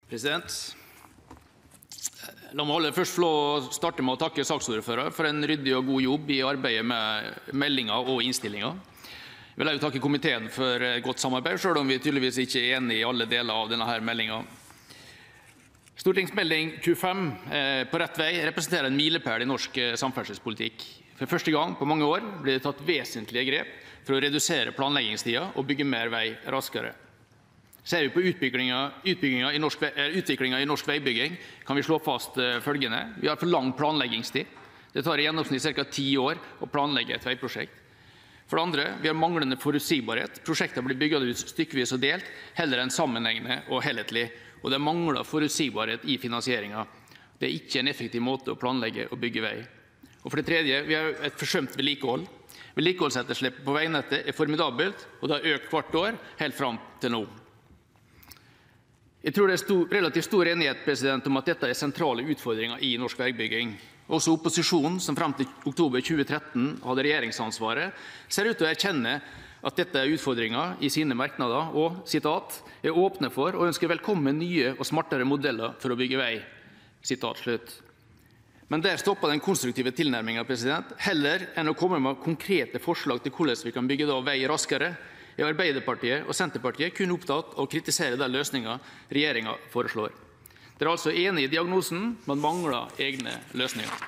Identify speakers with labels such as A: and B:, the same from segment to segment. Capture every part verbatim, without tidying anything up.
A: President. La meg aller først få lov å starte med å takke saksordføreren for en ryddig og god jobb i arbeidet med meldinga og innstillinga. Jeg vil også takke komiteen for godt samarbeid, selv om vi tydeligvis ikke er enige i alle deler av denne her meldinga. Stortingsmelding tjuefem på rett vei representerer en milepæl i norsk samferdselspolitikk. For første gang på mange år blir det tatt vesentlige grep for å redusere planleggingstida og bygge mer vei raskere. Ser vi på utbygginga, utbygginga i norsk, utviklinga i norsk veibygging, kan vi slå fast følgende. Vi har for lang planleggingstid. Det tar i gjennomsnitt ca. ti år å planlegge et veiprosjekt. For det andre, vi har manglende forutsigbarhet. Prosjektene blir bygget ut stykkevis og delt, heller enn sammenhengende og helhetlig. Og det mangler forutsigbarhet i finansieringa. Det er ikke en effektiv måte å planlegge og bygge vei. Og for det tredje, vi har et forsømt vedlikehold. Vedlikeholdsetterslepet på veinettet er formidabelt, og det har økt hvert år helt fram til nå. Jeg tror det er stor, relativt stor enighet om at dette er sentrale utfordringer i norsk veibygging. Også opposisjonen, som frem til oktober tjue tretten hadde regjeringsansvaret, ser ut til å erkjenne at dette er utfordringer i sine merknader og sitat, er åpne for og ønsker velkommen nye og smartere modeller for å bygge vei. Sitat slutt. Men der stopper den konstruktive tilnærminga. Heller enn å komme med konkrete forslag til hvordan vi kan bygge da vei raskere, er Arbeiderpartiet og Senterpartiet kun opptatt av å kritisere den løsninga regjeringa foreslår. Dere er altså enig i diagnosen, men mangler egne løsninger.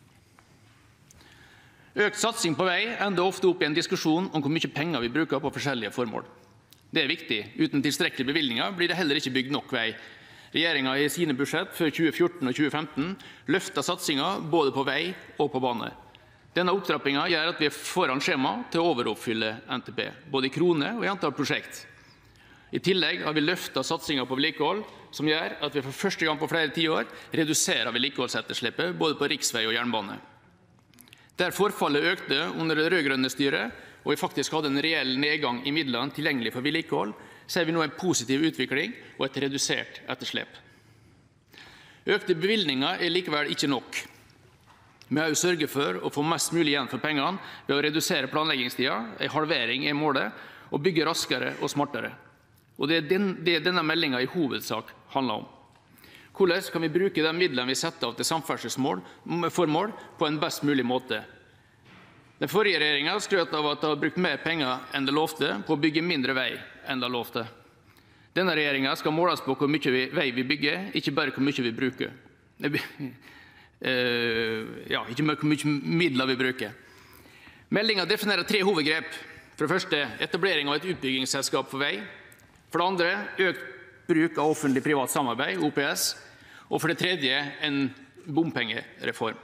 A: Økt satsing på vei ender ofte opp i en diskusjon om hvor mye penger vi bruker på forskjellige formål. Det er viktig. Uten tilstrekkelige bevilgninger blir det heller ikke bygd nok vei. Regjeringa i sine budsjett for tjue fjorten og tjue femten løftet satsinga både på vei og på bane. Denne opptrappinga gjør at vi er foran skjema til å overoppfylle N T P, både i kroner og i antall prosjekt. I tillegg har vi løftet satsinga på vedlikehold, som gjør at vi for første gang på flere tiår reduserer vedlikeholdsetterslepet både på riksvei og jernbane. Der forfallet økte under det rød-grønne styret, og vi faktisk hadde en reell nedgang i midlene tilgjengelig for vedlikehold, ser vi nå en positiv utvikling og et redusert etterslep. Økte bevilgninger er likevel ikke nok. Vi har jo sørget for å få mest mulig igjen for pengene ved å redusere planleggingstida, en halvering er målet, og bygge raskere og smartere. Og det er den, det denne meldinga i hovedsak handler om. Hvordan kan vi bruke de midlene vi setter av til samferdselsformål på en best mulig måte? Den forrige regjeringa skrøt av at de har brukt mer penger enn de lovte på å bygge mindre vei enn de lovte. Denne regjeringa skal måles på hvor mye vei vi bygger, ikke bare hvor mye vi bruker. Uh, ja, ikke hvor mye midler vi bruker. Meldinga definerer tre hovedgrep. For det første etablering av et utbyggingsselskap for vei. For det andre økt bruk av offentlig-privat samarbeid, O P S. Og for det tredje en bompengereform.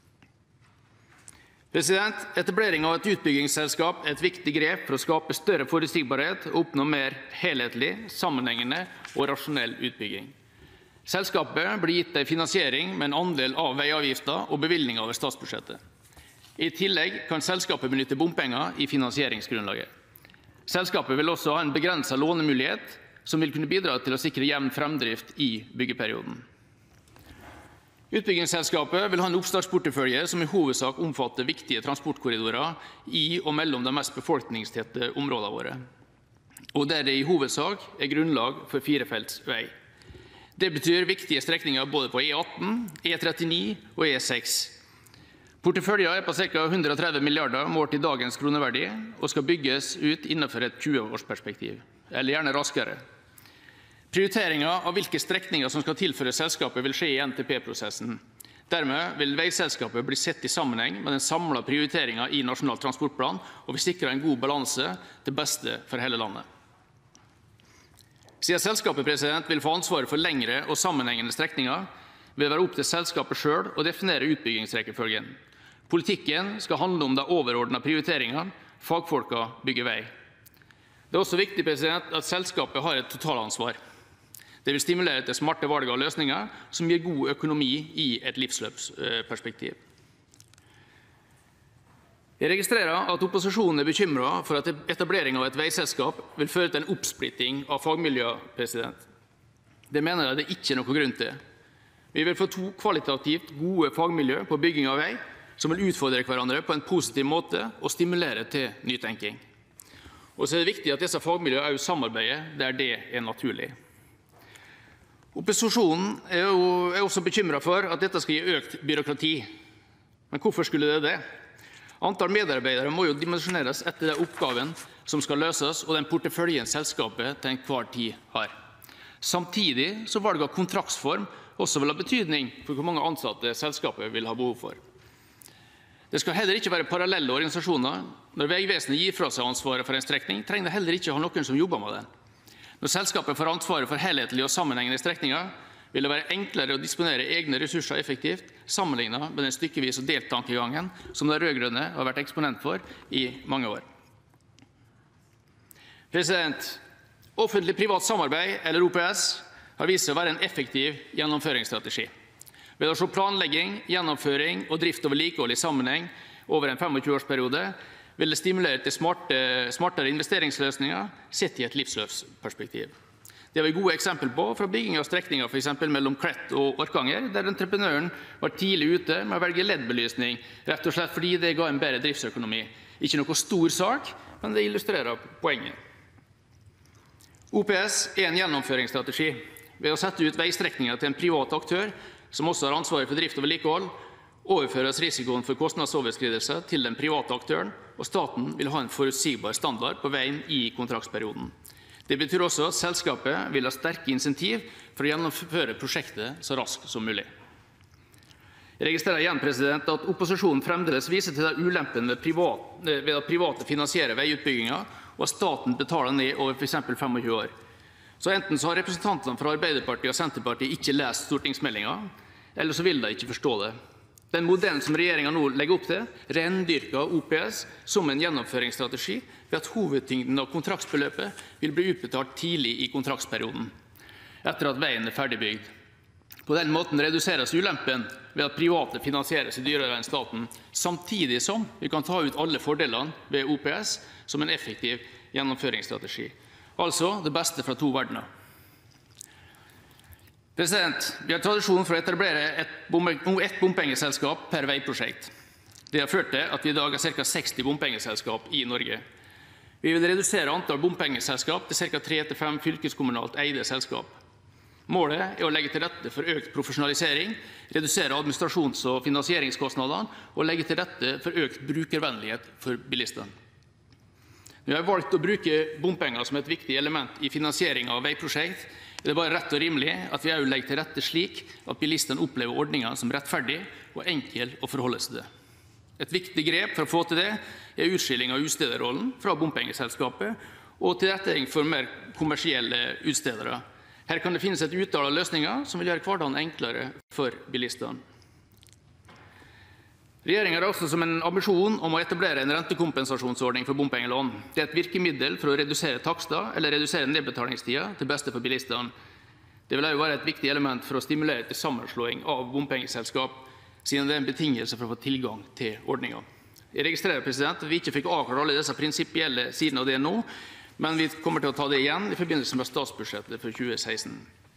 A: Etablering av et utbyggingsselskap er et viktig grep for å skape større forutsigbarhet og oppnå mer helhetlig, sammenhengende og rasjonell utbygging. Selskapet blir gitt en finansiering med en andel av veiavgifter og bevilgninger over statsbudsjettet. I tillegg kan selskapet benytte bompenger i finansieringsgrunnlaget. Selskapet vil også ha en begrenset lånemulighet som vil kunne bidra til å sikre jevn fremdrift i byggeperioden. Utbyggingsselskapet vil ha en oppstartsportefølje som i hovedsak omfatter viktige transportkorridorer i og mellom de mest befolkningstette områdene våre, og der det i hovedsak er grunnlag for firefelts vei. Det betyr viktige strekninger både på E atten, E trettini og E seks. Porteføljen er på ca. hundre og tretti milliarder målt i dagens kroneverdi og skal bygges ut innenfor et tjue-årsperspektiv, eller gjerne raskere. Prioriteringa av hvilke strekninger som skal tilføres selskapet vil skje i N T P-prosessen. Dermed vil veiselskapet bli sett i sammenheng med den samlede prioriteringa i Nasjonal transportplan, og vil sikre en god balanse til beste for hele landet. Siden selskapet vil få ansvaret for lengre og sammenhengende strekninger, vil det være opp til selskapet selv å definere utbyggingsrekkefølgen. Politikken skal handle om de overordnede prioriteringene, fagfolka bygger vei. Det er også viktig at selskapet har et totalansvar. Det vil stimulere til smarte valg av løsninger som gir god økonomi i et livsløpsperspektiv. Jeg registrerer at opposisjonen er bekymret for at etablering av et veiselskap vil føre til en oppsplitting av fagmiljøer. Det mener jeg det ikke er noen grunn til. Vi vil få to kvalitativt gode fagmiljøer på bygging av vei, som vil utfordre hverandre på en positiv måte og stimulere til nytenking. Og så er det viktig at disse fagmiljøene også samarbeider der det er naturlig. Opposisjonen er, jo, er også bekymret for at dette skal gi økt byråkrati. Men hvorfor skulle det det? Antall medarbeidere må jo dimensjoneres etter den oppgaven som skal løses, og den porteføljen selskapet til enhver tid har. Samtidig så valg av kontraktsform også vil ha betydning for hvor mange ansatte selskapet vil ha behov for. Det skal heller ikke være parallelle organisasjoner. Når Vegvesenet gir fra seg ansvaret for en strekning, trenger det heller ikke ha noen som jobber med den. Når selskapet får ansvaret for helhetlige og sammenhengende strekninger, vil det være enklere å disponere egne ressurser effektivt, sammenlignet med den stykkevis og delt tankegangen som de rød-grønne har vært eksponent for i mange år. Offentlig-privat samarbeid, eller O P S, har vist seg å være en effektiv gjennomføringsstrategi. Ved å se planlegging, gjennomføring og drift og vedlikehold i sammenheng over en tjuefem-årsperiode vil det stimulere til smarte, smartere investeringsløsninger sett i et livsløpsperspektiv. Det har vi gode eksempel på fra bygging av strekninger for eksempel mellom Klett og Orkanger, der entreprenøren var tidlig ute med å velge L E D-belysning, rett og slett fordi det ga en bedre driftsøkonomi. Ikke noe stor sak, men det illustrerer poenget. O P S er en gjennomføringsstrategi. Ved å sette ut veistrekninger til en privat aktør, som også har ansvaret for drift og vedlikehold, overføres risikoen for kostnadsoverskridelser til den private aktøren, og staten vil ha en forutsigbar standard på veien i kontraktsperioden. Det betyr også at selskapet vil ha sterke insentiv for å gjennomføre prosjektet så raskt som mulig. Jeg registrerer igjen president, at opposisjonen fremdeles viser til de ulempene ved at private finansierer veiutbygginger, og at staten betaler ned over for eksempel tjuefem år. Så enten så har representantene fra Arbeiderpartiet og Senterpartiet ikke lest stortingsmeldingen, eller så vil de ikke forstå det. Den modellen som regjeringen nå legger opp til, rendyrker O P S som en gjennomføringsstrategi ved at hovedtyngden av kontraktsbeløpet vil bli utbetalt tidlig i kontraktsperioden, etter at veien er ferdigbygd. På den måten reduseres ulempen ved at private finansieres dyrere enn staten, samtidig som vi kan ta ut alle fordelene ved O P S som en effektiv gjennomføringsstrategi. Altså det beste fra to verdener. Vi har tradisjon for å etablere ett bompengeselskap per veiprosjekt. Det har ført til at vi i dag har ca. seksti bompengeselskap i Norge. Vi vil redusere antall bompengeselskap til ca. tre til fem fylkeskommunalt eide selskap. Målet er å legge til rette for økt profesjonalisering, redusere administrasjons- og finansieringskostnadene og legge til rette for økt brukervennlighet for bilistene. Når vi har valgt å bruke bompenger som et viktig element i finansiering av veiprosjekt, er det bare rett og rimelig at vi også legger til rette slik at bilistene opplever ordningen som rettferdig og enkel å forholde seg til. Et viktig grep for å få til det er utskilling av utstederrollen fra bompengeselskapet og tilrettelegging for mer kommersielle utstedere. Her kan det finnes et utall av løsninger som vil gjøre hverdagen enklere for bilistene. Regjeringen har også som en ambisjon om å etablere en rentekompensasjonsordning for bompengelån. Det er et virkemiddel for å redusere takster eller redusere nedbetalingstida til beste for bilistene. Det vil også være et viktig element for å stimulere til sammenslåing av bompengeselskap, siden det er en betingelse for å få tilgang til ordningen. Jeg registrerer president, at vi ikke fikk avklart alle disse prinsipielle sidene av det nå, men vi kommer til å ta det igjen i forbindelse med statsbudsjettet for tjue seksten.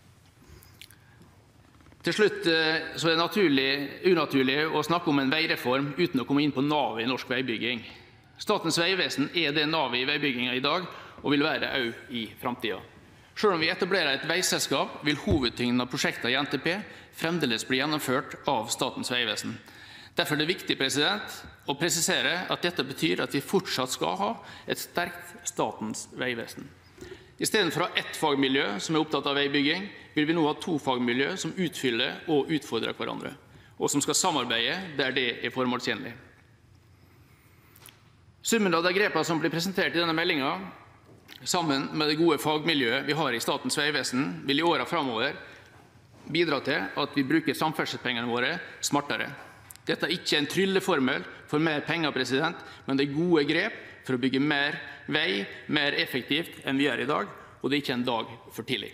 A: Til slutt så er det naturlig, unaturlig å snakke om en veireform uten å komme inn på navet i norsk veibygging. Statens vegvesen er det navet i veibyggingen i dag, og vil være det også i fremtiden. Selv om vi etablerer et veiselskap, vil hovedtyngden av prosjekter i N T P fremdeles bli gjennomført av Statens vegvesen. Derfor er det viktig president, å presisere at dette betyr at vi fortsatt skal ha et sterkt Statens vegvesen. I stedet for å ha ett fagmiljø som er opptatt av veibygging, vil vi nå ha to fagmiljø som utfyller og utfordrer hverandre, og som skal samarbeide der det er formålstjenlig. Summen av de grepene som blir presentert i denne meldingen, sammen med det gode fagmiljøet vi har i Statens vegvesen, vil i årene fremover bidra til at vi bruker samferdselspengene våre smartere. Dette er ikke en trylleformel for mer penger, president, men det er gode grep for å bygge mer vei, mer effektivt enn vi gjør i dag, og det er ikke en dag for tidlig.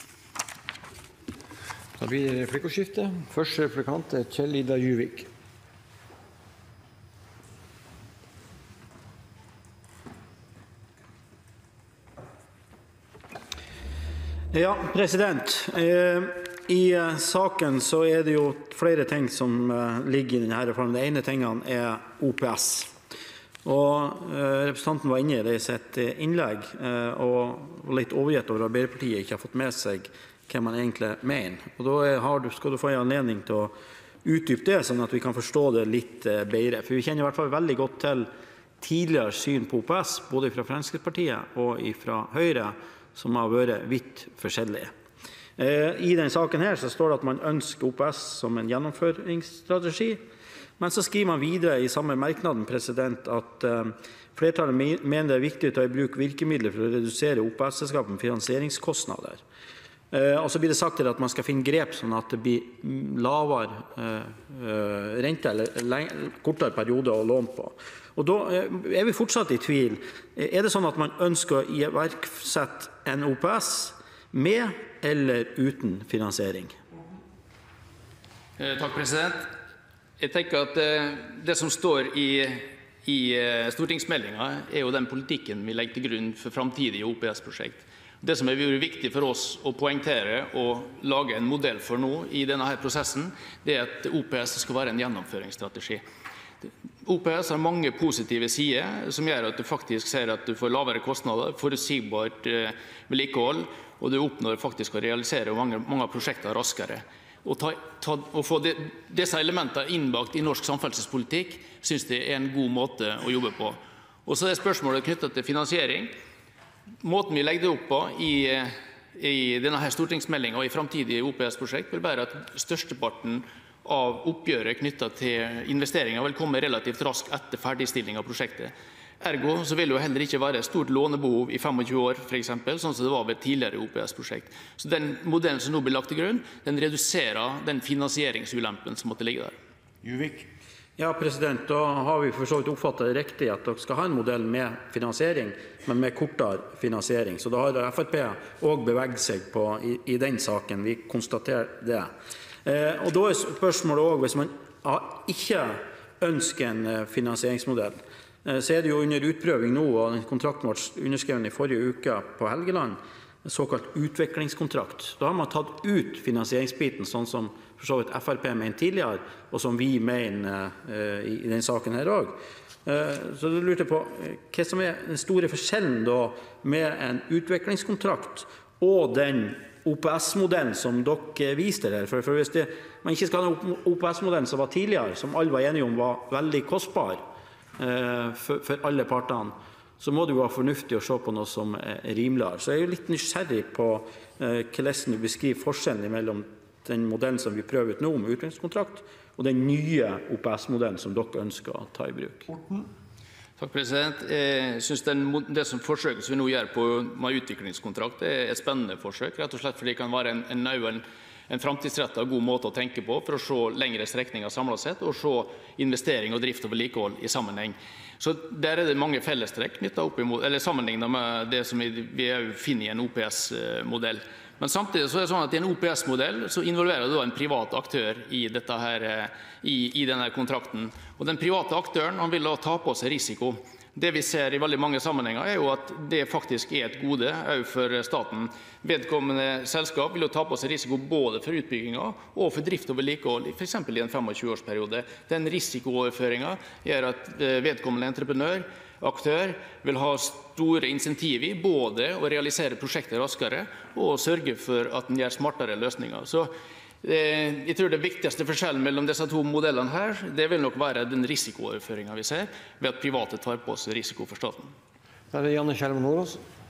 B: Da blir det replikordskifte. Første replikant er Kjell-Idar Juvik.
C: Ja, president. I saken så er det jo flere ting som ligger i denne reformen. Det ene tingene er O P S. Og representanten var inne i det i sitt innlegg, og litt overgitt over Arbeiderpartiet ikke har fått med seg hva man egentlig mener. Og da har du, skal du få en anledning til å utdype det, sånn at vi kan forstå det litt bedre. For vi kjenner i hvert fall veldig godt til tidligere syn på O P S, både fra Fremskrittspartiet og fra Høyre, som har vært vidt forskjellige. I denne saken her så står det at man ønsker O P S som en gjennomføringsstrategi, men så skriver man videre i samme merknaden president, at uh, flertallet mener det er viktig å ta i bruk virkemidler for å redusere O P S-selskapens finansieringskostnader. Uh, og så blir det sagt at man skal finne grep sånn at det blir lavere uh, uh, rente eller kortere periode å låne på. Og da uh, er vi fortsatt i tvil. Er det sånn at man ønsker å iverksette en O P S med eller uten finansiering?
A: Uh, takk, president. Jeg tenker at det som står i, i stortingsmeldinga, er jo den politikken vi legger til grunn for framtidige O P S-prosjekt. Det som er viktig for oss å poengtere og lage en modell for nå i denne her prosessen, det er at O P S skal være en gjennomføringsstrategi. O P S har mange positive sider som gjør at du faktisk ser at du får lavere kostnader, forutsigbart vedlikehold, og du oppnår faktisk å realisere mange, mange prosjekter raskere. Å, ta, ta, å få de, disse elementene innbakt i norsk samferdselspolitikk synes jeg er en god måte å jobbe på. Og så er spørsmålet knyttet til finansiering. Måten vi legger det opp på i, i denne her stortingsmeldingen og i framtidige O P S-prosjekt vil være at størsteparten av oppgjøret knyttet til investeringer vil komme relativt raskt etter ferdigstilling av prosjektet. Ergo så vil jo heller ikke være et stort lånebehov i tjuefem år, for eksempel, sånn som det var ved tidligere O P S-prosjekt. Så den modellen som nå blir lagt til grunn, den reduserer den finansieringsulempen som måtte ligge der.
B: Juvik.
C: Ja, president, da har vi for så vidt oppfattet det riktig at dere skal ha en modell med finansiering, men med kortere finansiering. Så da har Frp også beveget seg på i, i den saken. Vi konstaterer det. Eh, og da er spørsmålet også, hvis man ikke ønsker en finansieringsmodell, så er det jo under utprøving nå, og den kontrakten ble underskrevet i forrige uke på Helgeland, en såkalt utviklingskontrakt. Da har man tatt ut finansieringsbiten, sånn som for så vidt Frp mener tidligere, og som vi mener uh, i, i den saken her også. Uh, så du lurte på hva som er den store forskjellen da med en utviklingskontrakt og den O P S-modellen som dere viste der. For, for hvis det, man ikke skal ha en O P S-modellen som var tidligere, som alle var enige om var veldig kostbar, For, for alle partene, så må det jo være fornuftig å se på noe som er rimeligere. Så jeg er jo litt nysgjerrig på eh, hvordan du beskriver forskjellen mellom den modellen som vi prøver ut nå med utviklingskontrakt, og den nye O P S-modellen som dere ønsker å ta i bruk.
A: Takk, president. Jeg synes den, det som forsøket som vi nå gjør på med utviklingskontrakt er et spennende forsøk, rett og slett fordi det kan være en, en, en en framtidsrettet og god måte å tenke på for å se lengre strekninger samlet sett, og se investering og drift og vedlikehold i sammenheng. Så der er det mange fellestrekk knyttet opp imot, eller sammenlignet med det som vi, vi finner i en O P S-modell. Men samtidig så er det sånn at i en O P S-modell så involverer du en privat aktør i, dette her, i, i denne kontrakten. Og den private aktøren han vil da ta på seg risiko. Det vi ser i veldig mange sammenhenger er jo at det faktisk er et gode også for staten. Vedkommende selskap vil jo ta på seg risiko både for utbygginger og for drift og vedlikehold, for eksempel i en tjuefem-årsperiode. Den risikooverføringen gjør at vedkommende entreprenør, aktør, vil ha store insentiver i både å realisere prosjekter raskere og sørge for at den gjør smartere løsninger. Så jeg tror det viktigste forskjellen mellom disse to modellene her, det vil nok være den risikooverføringen vi ser ved at private tar på seg risiko for staten.
B: Da er det Janne Skjelmo Nordås.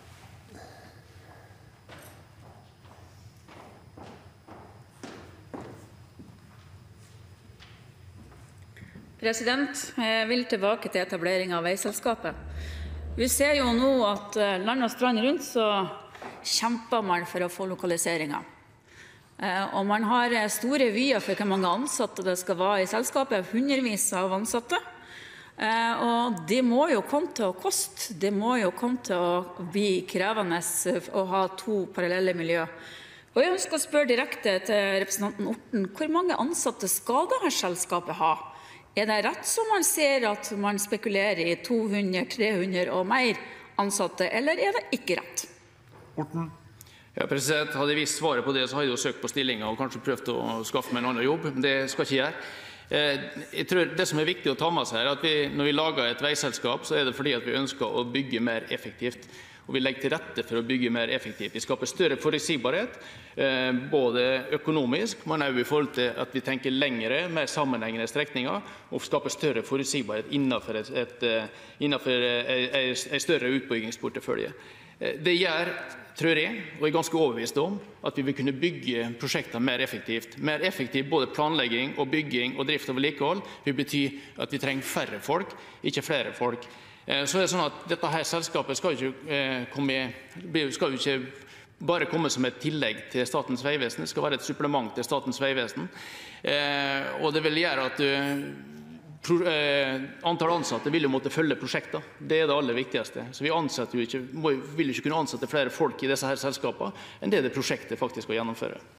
D: President, jeg vil tilbake til etablering av veiselskapet. Vi ser jo nå at land og strand rundt så kjemper man for å få lokaliseringer. Og man har store vyer for hvor mange ansatte det skal være i selskapet, hundrevis av ansatte. Og det må jo komme til å koste, det må jo komme til å bli krevende å ha to parallelle miljø. Og jeg ønsker å spørre direkte til representanten Orten, hvor mange ansatte skal dette selskapet ha? Er det rett som man ser at man spekulerer i to hundre, tre hundre og mer ansatte, eller er det ikke rett?
B: Orten.
A: Ja, president, hadde jeg visst svaret på det, så hadde jeg jo søkt på stillinger og kanskje prøvd å skaffe meg en annen jobb, men det skal jeg ikke gjøre. Jeg tror det som er viktig å ta med seg er at vi, når vi lager et veiselskap, så er det fordi at vi ønsker å bygge mer effektivt. og vi legger til rette for å bygge mer effektivt. Vi skaper større forutsigbarhet, både økonomisk, men også i forhold til at vi tenker lengre, mer sammenhengende strekninger, og skaper større forutsigbarhet innenfor, et, et, innenfor en større utbyggingsportefølje. Det gjør, tror jeg, og jeg er ganske overbevist om, at vi vil kunne bygge prosjektene mer effektivt. Mer effektivt både planlegging og bygging og drift og vedlikehold vil bety at vi trenger færre folk, ikke flere folk. Så er det sånn at dette her selskapet skal jo ikke, komme, skal jo ikke bare komme som et tillegg til Statens vegvesen, det skal være et supplement til Statens vegvesen. Og det vil gjøre at antall ansatte vil jo måtte følge prosjekter. Det er det aller viktigste. Så vi ansetter jo ikke, må, vil jo ikke kunne ansette flere folk i disse her selskapene enn det det prosjektet faktisk skal gjennomføre.